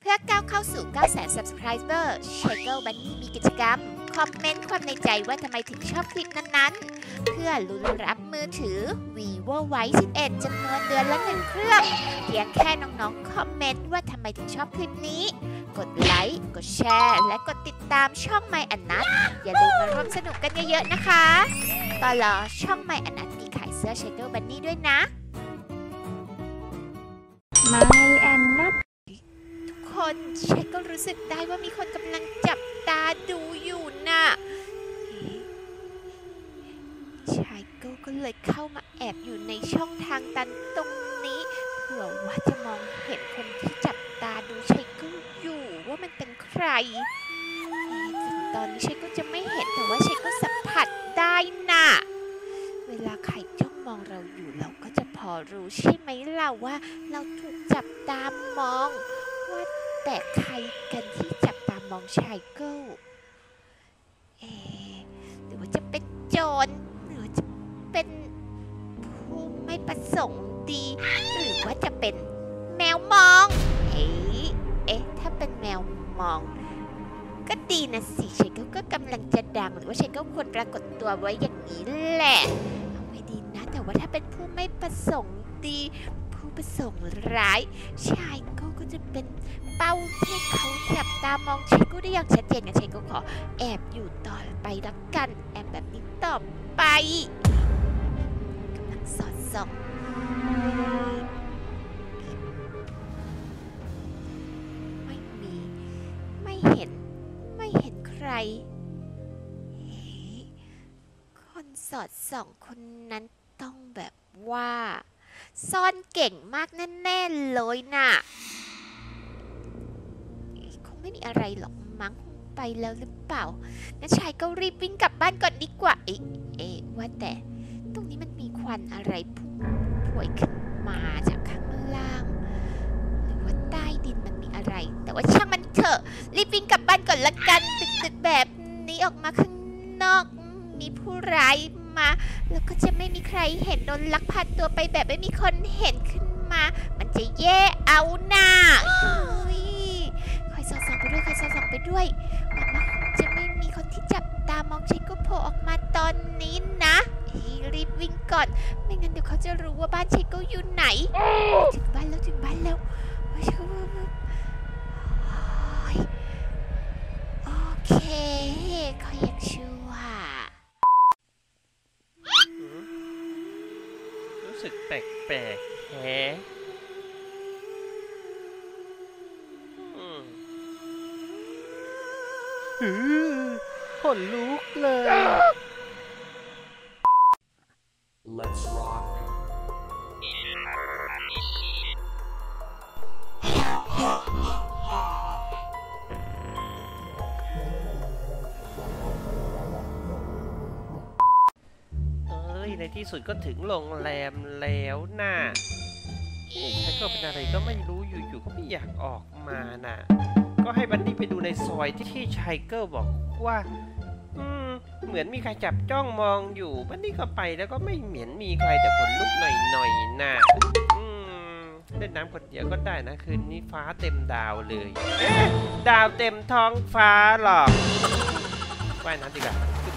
พื่อก้าวเข้าสู่ 900,000 Subscriber Shackle Bunny มีกิจกรรมคอมเมนต์ความในใจว่าทำไมถึงชอบคลิปนั้นๆเพื่อลุ้นรับมือถือ Vivo Y 11 จำนวนเดือนละ1 เครื่องเพียงแค่น้องๆคอมเมนต์ว่าทำไมถึงชอบคลิปนี้กดไลค์กดแชร์และกดติดตามช่อง My อันนัทอย่าลืมมาร่วมสนุกกันเยอะๆนะคะตลอดช่อง My อันนัทมีขายเสื้อ Shackle Bunny ด้วยนะ My อันนัทคนเชคก็รู้สึกได้ว่ามีคนกำลังจับตาดูอยู่น่ะชายก็เลยเข้ามาแอบอยู่ในช่องทางตันตรงนี้เผื่อว่าจะมองเห็นคนที่จับตาดูชายก็อยู่ว่ามันเป็นใครถึงตอนนี้ชายก็จะไม่เห็นแต่ว่าชายก็สัมผัสได้น่ะเวลาใครจ้องมองเราอยู่เราก็จะพอรู้ใช่ไหมล่ะว่าเราถูกจับตามองว่าแต่ใครกันที่จับตามองชายเกิลหรือว่าจะเป็นโจรหรือว่าจะเป็นผู้ไม่ประสงค์ดีหรือว่าจะเป็นแมวมองถ้าเป็นแมวมองก็ดีนะสิชายเกิลก็กำลังจะดังหรือว่าชายเกิลควรปรากฏตัวไว้อย่างนี้แหละเอาไม่ดีนะแต่ว่าถ้าเป็นผู้ไม่ประสงค์ดีผู้ประสงค์ร้ายชายเกิลก็จะเป็นเป้าที่เขาจับตามองชายเกิลได้อย่างชัดเจนนะชายเกิลขอแอบอยู่ต่อไปละกันแอบแบบนี้ต่อไปกำลังสอดส่องไม่มีไม่เห็นใครคนสอดส่องคนนั้นต้องแบบว่าซ่อนเก่งมากแน่ๆเลยน่ะคงไม่มีอะไรหรอกมั้งไปแล้วหรือเปล่างั้นชายก็รีบวิ่งกลับบ้านก่อนดีกว่าว่าแต่ตรงนี้มันมีควันอะไรพุ่งพวยขึ้นมาจากข้างล่างหรือว่าใต้ดินมันมีอะไรแต่ว่าช่างมันเถอะรีบวิ่งกลับบ้านก่อนละกันตึกๆแบบนี้ออกมาข้างนอกมีผู้ร้ายมาแล้วก็จะไม่มีใครเห็นโดนลักพาตัวไปแบบไม่มีคนเห็นขึ้นมามันจะแย่เอาหน้าคอยสอดส่องไปด้วยหวังว่าจะไม่มีคนที่จับตามองฉันก็โผล่ออกมาตอนนี้นะรีบวิ่งก่อนไม่งั้นเดี๋ยวเขาจะรู้ว่าบ้านฉันก็อยู่ไหนถึงบ้านแล้วโอเคขอยังชั่วรู้สึกแปลกๆขนลุกเลย Let's rock ในที่สุดก็ถึงโรงแรมแล้วน่ะชายเกิลเป็นอะไรก็ไม่รู้อยู่ๆก็ไม่อยากออกมาน่ะก็ให้บันนี่ไปดูในซอยที่ชายเกิลบอกว่าเหมือนมีใครจับจ้องมองอยู่บันนี่ก็ไปแล้วก็ไม่เหมือนมีใครแต่ขนลุกหน่อยๆน่ะเล่นน้ำคนเดียวก็ได้นะคืนนี้ฟ้าเต็มดาวเลยดาวเต็มท้องฟ้าหรอกว่ายน้ำดีกว่า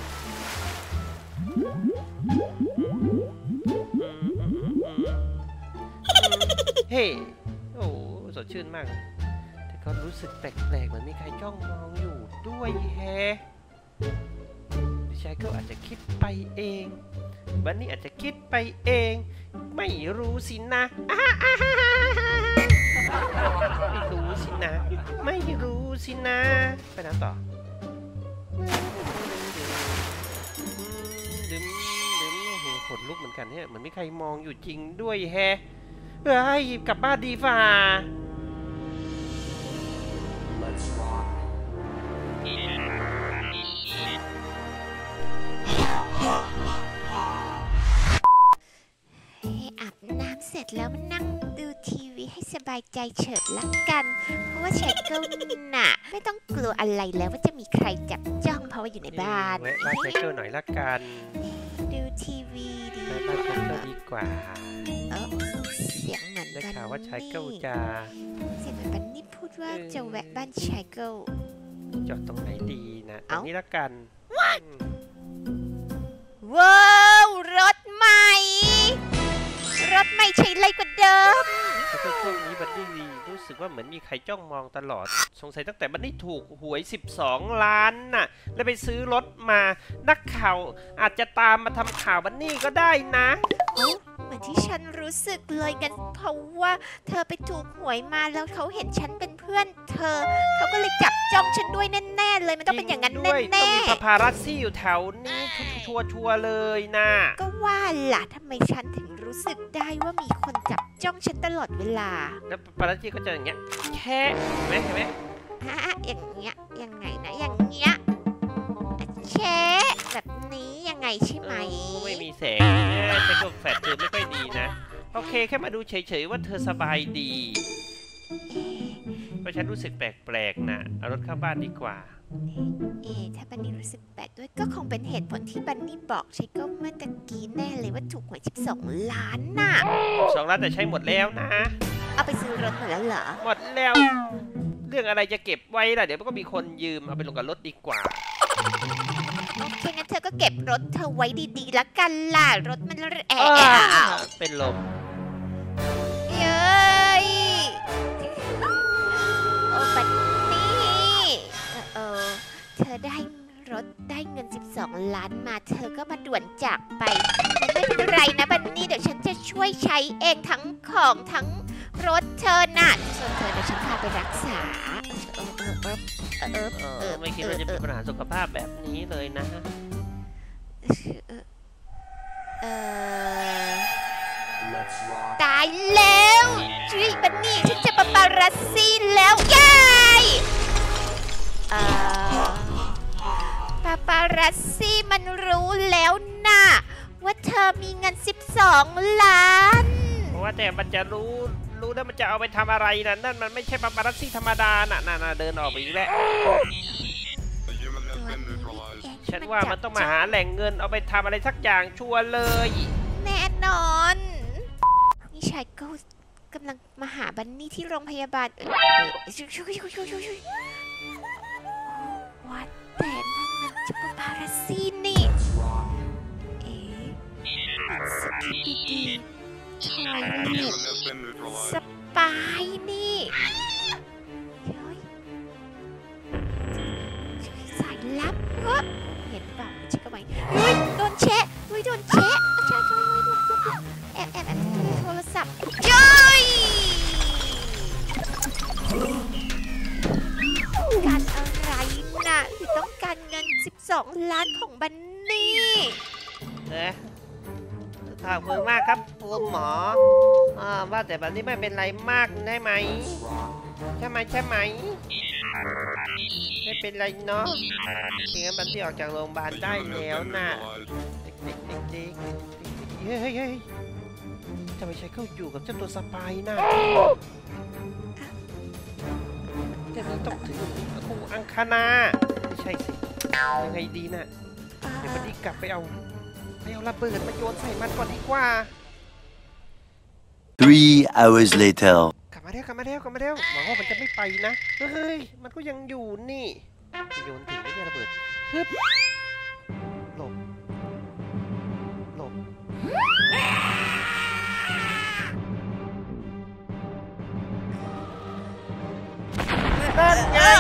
เฮ้โอ้สดชื่นมากแต่ก็รู้สึกแปลกๆเหมือนมีใครจ้องมองอยู่ด้วยแฮะชายเกิลอาจจะคิดไปเองบันนี่อาจจะคิดไปเองไม่รู้สินะไม่รู้สินะไปน้ำต่อขนลุกเหมือนกันเนี่ยเหมือนมีใครมองอยู่จริงด้วยแฮะกลับบ้านดีฝ่า Let's rock อาบน้ำเสร็จแล้วมานั่งดูทีวีให้สบายใจเฉิบละกันเพราะว่าชายเกิลน่ะไม่ต้องกลัวอะไรแล้วว่าจะมีใครจับจ้องเพราะว่าอยู่ในบ้านแวะบ้านชายเกิลหน่อยละกันดูทีวีดีบ้านชายเกิลดีกว่าเสียงเหมือนได้ข่าวว่าชายเกิลจะเสียงเหมือนบันนี่พูดว่าจะแวะบ้านชายเกิลจอดตรงไหนดีนะตรเอ้างนี้ละกันว้าวรถใหม่ รถใหม่ใช้ไรกว่าเดิมแล้วก็ช่วงนี้บันนี่รู้สึกว่าเหมือนมีใครจ้องมองตลอด สงสัยตั้งแต่บันนี่ถูกหวย12 ล้านน่ะ แล้วไปซื้อรถมา นักข่าวอาจจะตามมาทำข่าวบันนี่ก็ได้นะเหมือนที่ฉันรู้สึกเลยกันเพราะว่าเธอไปถูกหวยมาแล้วเขาเห็นฉันเป็นเพื่อนเธอ เขาก็เลยจับจ้องฉันด้วยแน่ๆเลยมันต้องเป็นอย่างนั้นจริด้วยต้แน่องมีพาพารัสซี่อยู่แถวนี้ชัวร์ๆเลยนะๆก็ว่าล่ะทำไมฉันถึงรู้สึกได้ว่ามีคนจับจ้องฉันตลอดเวลาแล้วพารัสซี่ก็จะอย่างเงี้ยแค่เห็นไหมฮะอย่างเงี้ยยังไงนะอย่างเงี้ยแช่แบบนี้ยังไงใช่ไหมไม่มีแสงแต่ก็แฟลชเธอไม่ค่อยดีนะ โอเคแค่มาดูเฉยๆว่าเธอสบายดีเอ๊ะเพราะฉันรู้สึกแปลกๆนะเอารถเข้าบ้านดีกว่าถ้าบันนี่รู้สึกแปลกด้วยก็คงเป็นเหตุผลที่บันนี่บอกใช่ก็เมื่อตะกี้แน่เลยว่าถูกหวย12 ล้านน่ะ 2 ล้านแต่ใช้หมดแล้วนะเอาไปซื้อรถหมดแล้วเหรอหมดแล้ว เรื่องอะไรจะเก็บไว้ล่ะเดี๋ยวมันก็มีคนยืมเอาไปลงกับรถดีกว่าโอเคงั้นเธอก็เก็บรถเธอไว้ดีๆละกันล่ะรถมันแอะเป็นลมเย้ยโอ้บันนี่เธอได้รถได้เงิน12 ล้านมาเธอก็มาด่วนจากไปไม่เป็นไรนะบันนี่เดี๋ยวฉันจะช่วยใช้เองทั้งของทั้งรถเธอน่ะส่วนเธอเดี๋ยวฉันพาไปรักษาไม่คิดว่าจะมีปัญหาสุขภาพแบบนี้เลยนะ Let's rock. ตายแล้วจุ้ยบันนี่ฉันจะปาปารัสซี่แล้วย้ายปาปารัสซี่มันรู้แล้วนะว่าเธอมีเงิน12 ล้านเพราะว่าแต่มันจะรู้แล้วมันจะเอาไปทำอะไรนะนั่นมันไม่ใช่ปาปารัสซี่ธรรมดาน่ะน่ะเดินออกไปอีกแล้วฉันว่ามันต้องมาหาแหล่งเงินเอาไปทำอะไรสักอย่างชัวร์เลยแน่นอน นี่ชายก็กำลังมาหาบันนี่ที่โรงพยาบาลวัดแต่นั่นมันจะปาปารัสซี่นี่ Let's rock. สกิปดีชายนี่สปายนี่เฮ้ยสายลับเห็นเปล่าชิคกี้พายเฮ้ยโดนแชะโดนแชะใช่แอบโทรศัพท์จ้อยการอะไรน่ะคือต้องการเงิน12 ล้านของบันนี่ขอบคุณมากครับคุณหมอว่าแต่แบบนี้ไม่เป็นไรมากได้ไหม Let's rock. ใช่ไหมไม่เป็นไรเนาะทีงั้นบันที่ออกจากโรงพยาบาลได้แล้วน่ะเด็กเฮ้ยจะไปใช้เข้าอยู่กับเจ้าตัวสปายน่ะจะมีต้องถึงคู่อังคณาไม่ใช่สิยังไงดีน่ะเดี๋ยวบันที่กลับไปเอาระเบิดมาโยนใส่มันก่อนดีกว่า 3 hours later. กลับมาเร็วหวังว่ามันจะไม่ไปนะเฮ้ยมันก็ยังอยู่นี่โยนถึงไม่ได้ระเบิดฮึบหลบนั่นไง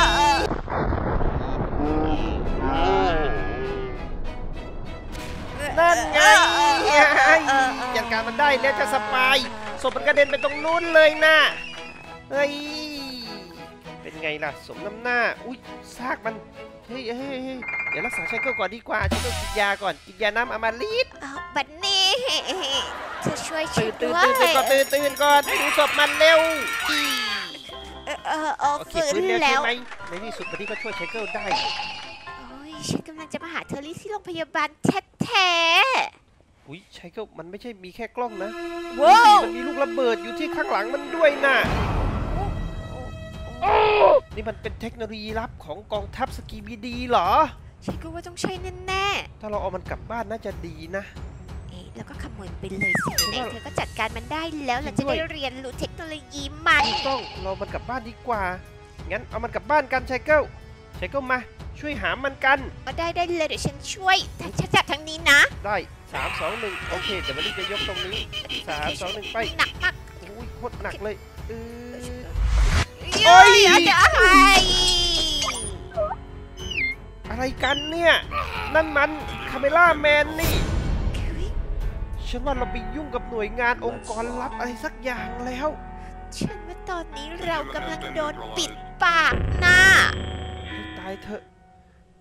จัดการมันได้แล้วจะสปายศพมันกระเด็นไปตรงนู้นเลยนะเฮ้ยเป็นไงล่ะสมน้ำหน้าอุ้ยซากมันเฮ้ยเดี๋ยวรักษาชายเกิลก่อนดีกว่าฉันต้องกินยาก่อนกินยาน้ำอมฤตบันนี่จะช่วยฉัตื่นนด้วยก่อนดูศพมันเร็วโอเคฟื้ฟื้นนแล้วแล้วใช่ไหมในที่สุดวันนี้ก็ช่วยชายเกิลได้โอ้ยฉันกำลังจะมาหาเธอที่โรงพยาบาลแท้อุ้ยชายเกิลมันไม่ใช่มีแค่กล้องนะๆว้าวมันมีลูกระเบิดอยู่ที่ข้างหลังมันด้วยน่ะนี่มันเป็นเทคโนโลยีลับของกองทัพสกีบีดีเหรอฉันก็ว่าต้องใช่แน่ถ้าเราเอามันกลับบ้านน่าจะดีนะๆแล้วก็ขโมยไปเลยสิไหนๆเธอก็จัดการมันได้แล้วเราจะได้เรียนรู้เทคโนโลยีมันถูกต้องเรามันกลับบ้านดีกว่า งั้นเอามันกลับบ้านกันชายเกิลชายเกิลมา ช่วยหามันกันก็ได้เลยเดี๋ยวฉันช่วยแต่ฉันจับทางนี้นะได้3 2 1โอเคเดี๋ยวมันรีบจะยกตรงนี้3 2 1ไปหนักมากอุ้ยโคตรหนักเลยเออเฮ้ยโอ้ยเดี๋ยวอะไรอะไรกันเนี่ย นั่นมันคาเมล่าแมนนี่ ฉันว่าเราไปยุ่งกับหน่วยงานองค์กรลับอะไรสักอย่างแล้วฉันว่าตอนนี้เรากำลังโดนปิดปากนะให้ตายเถอะ